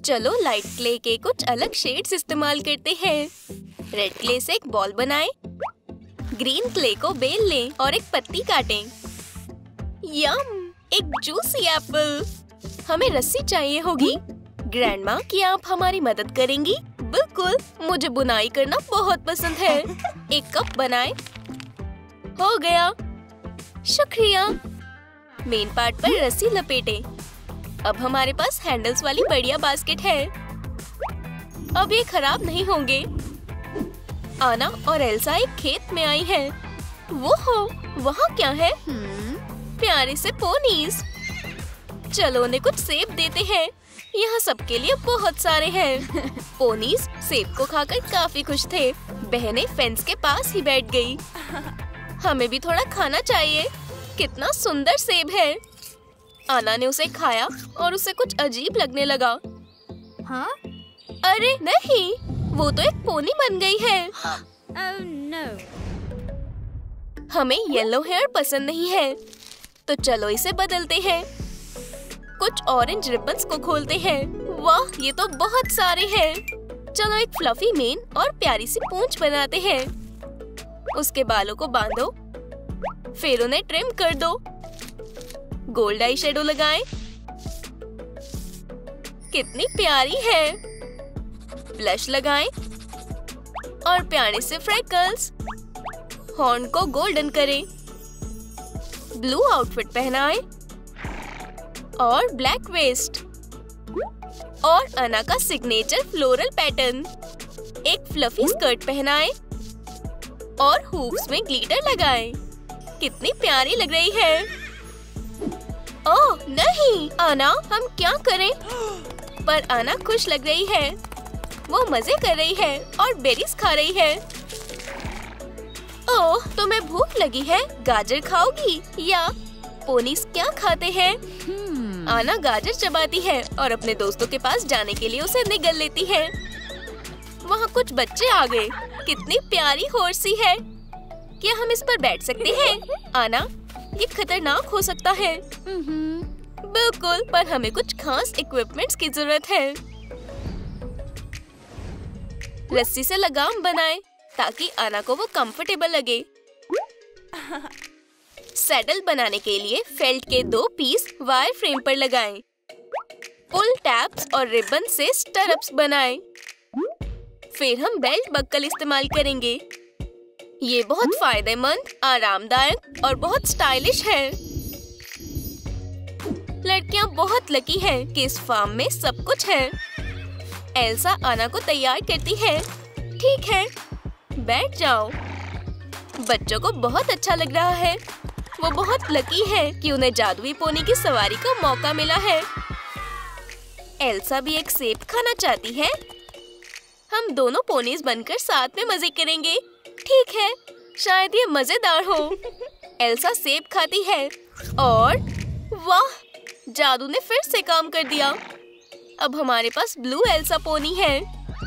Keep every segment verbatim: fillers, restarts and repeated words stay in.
चलो light clay के कुछ अलग शेड्स इस्तेमाल करते हैं। रेड क्ले से एक बॉल बनाएं, ग्रीन क्ले को बेल लें और एक पत्ती काटें। यम! एक जूसी एप्पल। हमें रस्सी चाहिए होगी। ग्रैंडमा, क्या आप हमारी मदद करेंगी? बिल्कुल, मुझे बुनाई करना बहुत पसंद है। एक कप बनाएं। हो गया। शुक्रिया। मेन पार्ट पर रस्सी लपेटें। अब हमारे पास हैंडल्स वाली बढ़िया बास्केट है। अब ये खराब नहीं होंगे। आना और एल्सा एक खेत में आई है। वो हो, वहाँ क्या है? प्यारे से पोनीज। चलो उन्हें कुछ सेब देते हैं। यहाँ सबके लिए बहुत सारे हैं। पोनीज सेब को खाकर काफी खुश थे। बहनें फेंस के पास ही बैठ गई। हमें भी थोड़ा खाना चाहिए। कितना सुंदर सेब है। आना ने उसे खाया और उसे कुछ अजीब लगने लगा। हाँ? अरे नहीं, वो तो एक पोनी बन गई है। Oh, no. हमें येलो हेयर पसंद नहीं है, तो चलो इसे बदलते हैं। कुछ ऑरेंज रिबन्स को खोलते हैं। वाह, ये तो बहुत सारे हैं। चलो एक फ्लफी मेन और प्यारी सी पूंछ बनाते हैं। उसके बालों को बांधो, फिर उन्हें ट्रिम कर दो। गोल्ड आई शेडो लगाएं। कितनी प्यारी है। ब्लश लगाएं और प्यारे से फ्रेकल्स। हॉर्न को गोल्डन करें। ब्लू आउटफिट पहनाएं और ब्लैक वेस्ट और अना का सिग्नेचर फ्लोरल पैटर्न। एक फ्लफी स्कर्ट पहनाएं और हुक्स में ग्लिटर लगाएं। कितनी प्यारी लग रही है। ओह नहीं, आना, हम क्या करें? पर आना खुश लग रही है। वो मजे कर रही है और बेरीज खा रही है। ओह, तुम्हें भूख लगी है? गाजर खाओगी? या पोनीज क्या खाते हैं? hmm. आना गाजर चबाती है और अपने दोस्तों के पास जाने के लिए उसे निगल लेती है। वहाँ कुछ बच्चे आ गए। कितनी प्यारी होर्सी है। क्या हम इस पर बैठ सकते हैं? आना, ये खतरनाक हो सकता है। बिल्कुल, पर हमें कुछ खास इक्विपमेंट्स की जरूरत है। रस्सी से लगाम बनाएं ताकि आना को वो कंफर्टेबल लगे। सैडल बनाने के लिए फेल्ट के दो पीस वायर फ्रेम पर लगाएं। पुल टैब्स और रिबन से स्टरअप्स बनाएं। फिर हम बेल्ट बक्कल इस्तेमाल करेंगे। ये बहुत फायदेमंद, आरामदायक और बहुत स्टाइलिश है। लड़कियां बहुत लकी हैं कि इस फार्म में सब कुछ है। एल्सा आना को तैयार करती है। ठीक है, बैठ जाओ। बच्चों को बहुत अच्छा लग रहा है। वो बहुत लकी है कि उन्हें जादुई पोनी की सवारी का मौका मिला है। एल्सा भी एक सेब खाना चाहती है। हम दोनों पोनीज बनकर साथ में मजे करेंगे। ठीक है, शायद ये मजेदार हो। एल्सा सेब खाती है और वाह, जादू ने फिर से काम कर दिया। अब हमारे पास ब्लू एल्सा पोनी है।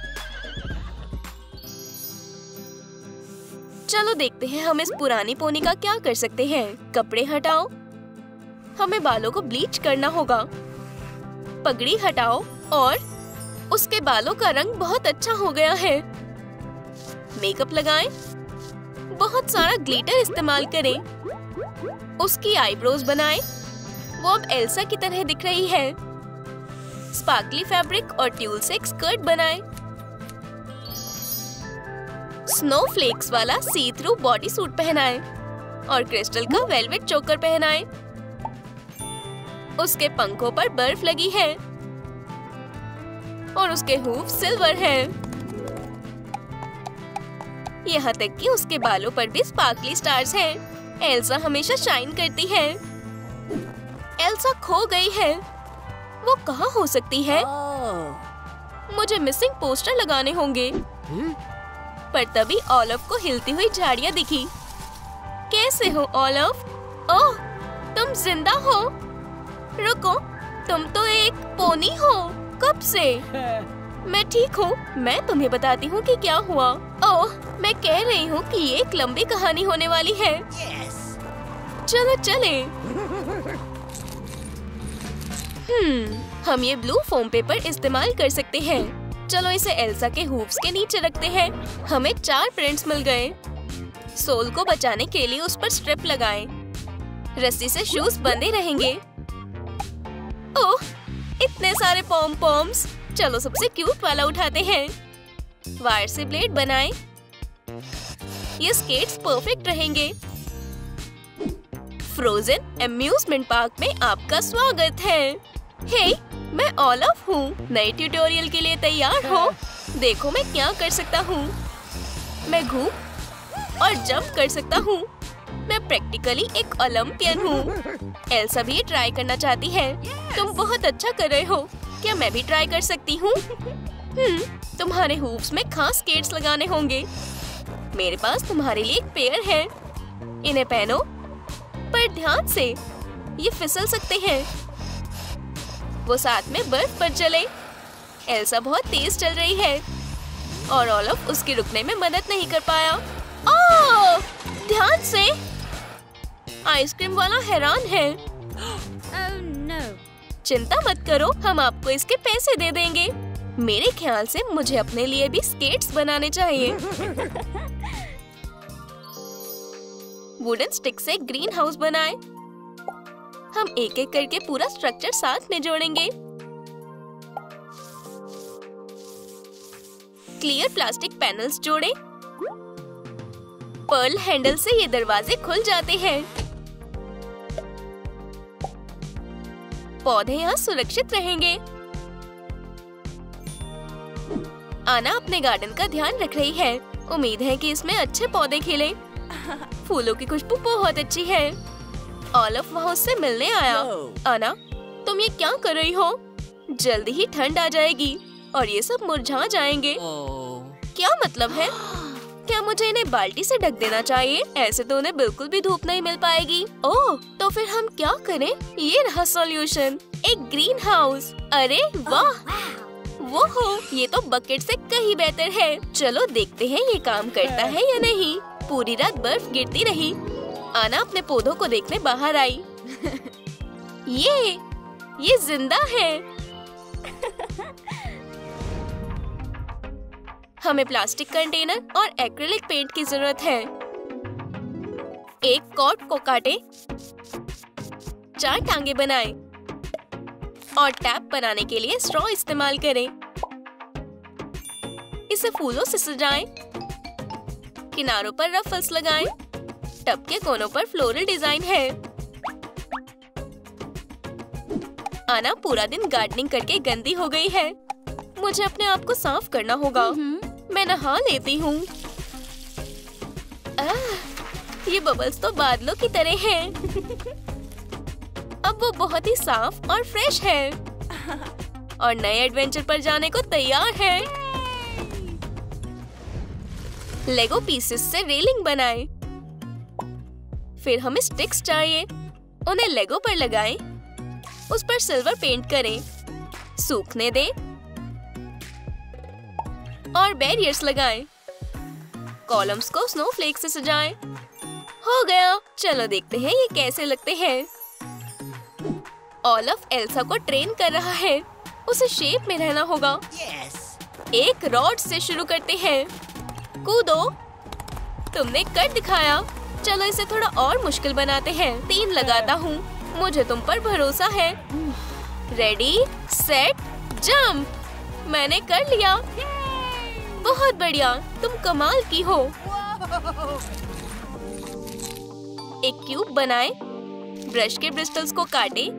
चलो देखते हैं हम इस पुरानी पोनी का क्या कर सकते हैं। कपड़े हटाओ। हमें बालों को ब्लीच करना होगा। पगड़ी हटाओ और उसके बालों का रंग बहुत अच्छा हो गया है। मेकअप लगाएं। बहुत सारा ग्लिटर इस्तेमाल करें। उसकी आईब्रोज बनाएं। वो अब एल्सा की तरह दिख रही है। स्पार्कली फैब्रिक और ट्यूल से एक स्कर्ट बनाएं। स्नोफ्लेक्स वाला सी थ्रू बॉडी सूट पहनाएं और क्रिस्टल का वेलवेट चोकर पहनाएं। उसके पंखों पर बर्फ लगी है और उसके हूफ सिल्वर है। यहाँ तक कि उसके बालों पर भी स्पार्कली स्टार्स हैं। एल्सा हमेशा शाइन करती है। एल्सा खो गई है। वो कहाँ हो सकती है? मुझे मिसिंग पोस्टर लगाने होंगे। पर तभी ओलिव को हिलती हुई झाड़ियाँ दिखी। कैसे हो ओलिव? ओह, तुम जिंदा हो? रुको, तुम तो एक पोनी हो। कब से? मैं ठीक हूँ। मैं तुम्हें बताती हूँ कि क्या हुआ। ओह, मैं कह रही हूँ कि ये एक लंबी कहानी होने वाली है। yes. चलो चले। हम्म, हम ये ब्लू फोम पेपर इस्तेमाल कर सकते हैं। चलो इसे एल्सा के हूफ्स के नीचे रखते हैं। हमें चार प्रिंट्स मिल गए। सोल को बचाने के लिए उस पर स्ट्रिप लगाएं। रस्सी से शूज बंधे रहेंगे। ओह, इतने सारे पॉम पॉम्स। चलो सबसे क्यूट वाला उठाते हैं। वायर से ब्लेड बनाएं। ये स्केट्स परफेक्ट रहेंगे। फ्रोजन एम्यूजमेंट पार्क में आपका स्वागत है। हे, मैं ओलफ हूँ। नए ट्यूटोरियल के लिए तैयार हो? देखो मैं क्या कर सकता हूँ। मैं घूम और जंप कर सकता हूँ। मैं प्रैक्टिकली एक ओलंपियन हूँ। एल्सा भी ये ट्राई करना चाहती है। तुम बहुत अच्छा कर रहे हो। क्या मैं भी ट्राई कर सकती हूँ? हम्म, तुम्हारे हूफ्स में खास स्केट्स लगाने होंगे। मेरे पास तुम्हारे लिए एक पेयर है। इन्हें पहनो, पर ध्यान से, ये फिसल सकते हैं। वो साथ में बर्फ पर चले। एल्सा बहुत तेज चल रही है और ओलफ उसके रुकने में मदद नहीं कर पाया। ओह, ध्यान से। आइसक्रीम वाला हैरान है। Oh no. चिंता मत करो, हम आपको इसके पैसे दे देंगे। मेरे ख्याल से मुझे अपने लिए भी स्केट्स बनाने चाहिए। वुडन स्टिक से ग्रीन हाउस बनाएं। हम एक एक करके पूरा स्ट्रक्चर साथ में जोड़ेंगे। क्लियर प्लास्टिक पैनल्स जोड़ें। पर्ल हैंडल से ये दरवाजे खुल जाते हैं। पौधे यहाँ सुरक्षित रहेंगे। आना अपने गार्डन का ध्यान रख रही है। उम्मीद है कि इसमें अच्छे पौधे खिले। फूलों की खुशबू बहुत अच्छी है। ओलफ वहाँ उससे मिलने आया। आना, तुम ये क्या कर रही हो? जल्दी ही ठंड आ जाएगी और ये सब मुरझा जाएंगे। क्या मतलब है? क्या मुझे इन्हें बाल्टी से ढक देना चाहिए? ऐसे तो उन्हें बिल्कुल भी धूप नहीं मिल पाएगी। ओह, तो फिर हम क्या करें? ये रहा सॉल्यूशन, एक ग्रीन हाउस। अरे वाह, वो हो, ये तो बकेट से कहीं बेहतर है। चलो देखते हैं ये काम करता है या नहीं। पूरी रात बर्फ गिरती रही। आना अपने पौधों को देखने बाहर आई। ये ये जिंदा है। हमें प्लास्टिक कंटेनर और एक्रिलिक पेंट की जरूरत है। एक कॉर्ड को काटें, चार टांगे बनाएं और टैप बनाने के लिए स्ट्रॉ इस्तेमाल करें। इसे फूलों से सजाएं। किनारों पर रफल्स लगाएं। टब के कोनों पर फ्लोरल डिजाइन है। आना पूरा दिन गार्डनिंग करके गंदी हो गई है। मुझे अपने आप को साफ करना होगा। मैं नहा लेती हूँ। ये बबल्स तो बादलों की तरह हैं। अब वो बहुत ही साफ और फ्रेश है और नए एडवेंचर पर जाने को तैयार है। लेगो पीसेस से रेलिंग बनाएं। फिर हमें स्टिक्स चाहिए। उन्हें लेगो पर लगाएं। उस पर सिल्वर पेंट करें। सूखने दें और बैरियर्स लगाएं। कॉलम्स को स्नोफ्लेक से सजाएं। हो गया। चलो देखते हैं ये कैसे लगते हैं। ओलफ एल्सा को ट्रेन कर रहा है। उसे शेप में रहना होगा। yes. एक रॉड से शुरू करते हैं। कूदो। तुमने कर दिखाया। चलो इसे थोड़ा और मुश्किल बनाते हैं। तीन लगाता हूँ। मुझे तुम पर भरोसा है। Ready, set, jump. मैंने कर लिया। बहुत बढ़िया, तुम कमाल की हो। एक क्यूब बनाएं। ब्रश के ब्रिस्टल्स को काटें।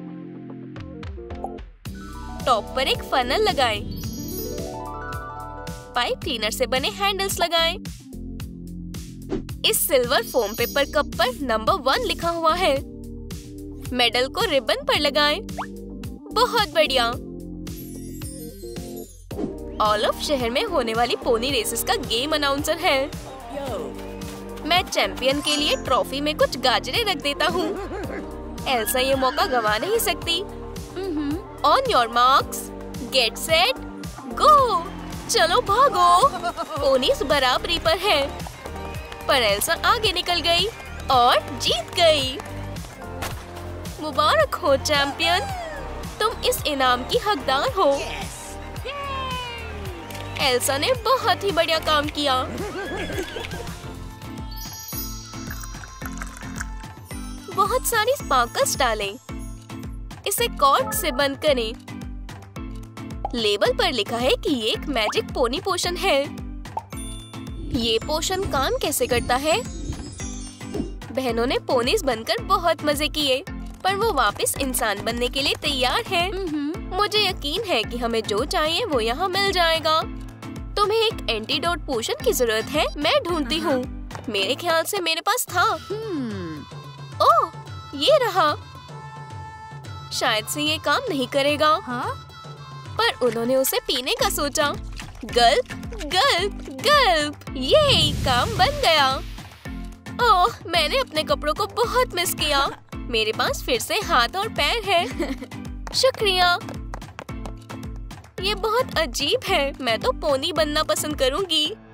टॉप पर एक फनल लगाएं। पाइप क्लीनर से बने हैंडल्स लगाएं। इस सिल्वर फोम पेपर कप पर नंबर वन लिखा हुआ है। मेडल को रिबन पर लगाएं। बहुत बढ़िया। ओलफ शहर में होने वाली पोनी रेसेस का गेम अनाउंसर है। मैं चैंपियन के लिए ट्रॉफी में कुछ गाजरें रख देता हूँ। एल्सा ये मौका गंवा नहीं सकती। On your marks, get set, go. चलो भागो। पोनीज बराबरी पर है, पर एल्सा आगे निकल गई और जीत गई। मुबारक हो चैंपियन, तुम इस इनाम की हकदार हो। एल्सा ने बहुत ही बढ़िया काम किया। बहुत सारी स्पार्कल्स डालें। इसे कॉर्क से बंद करें। लेबल पर लिखा है कि ये एक मैजिक पोनी पोशन है। ये पोशन काम कैसे करता है? बहनों ने पोनीज बनकर बहुत मजे किए, पर वो वापस इंसान बनने के लिए तैयार हैं। मुझे यकीन है कि हमें जो चाहिए वो यहाँ मिल जाएगा। तुम्हें एक एंटीडोट पोशन की जरूरत है। मैं ढूंढती हूँ। मेरे ख्याल से मेरे पास था। ओह, ये रहा। शायद से ये काम नहीं करेगा। हाँ? पर उन्होंने उसे पीने का सोचा। गल्प, गल्प, गल्प। ये काम बन गया। ओह, मैंने अपने कपड़ों को बहुत मिस किया। मेरे पास फिर से हाथ और पैर है। शुक्रिया। ये बहुत अजीब है। मैं तो पोनी बनना पसंद करूंगी।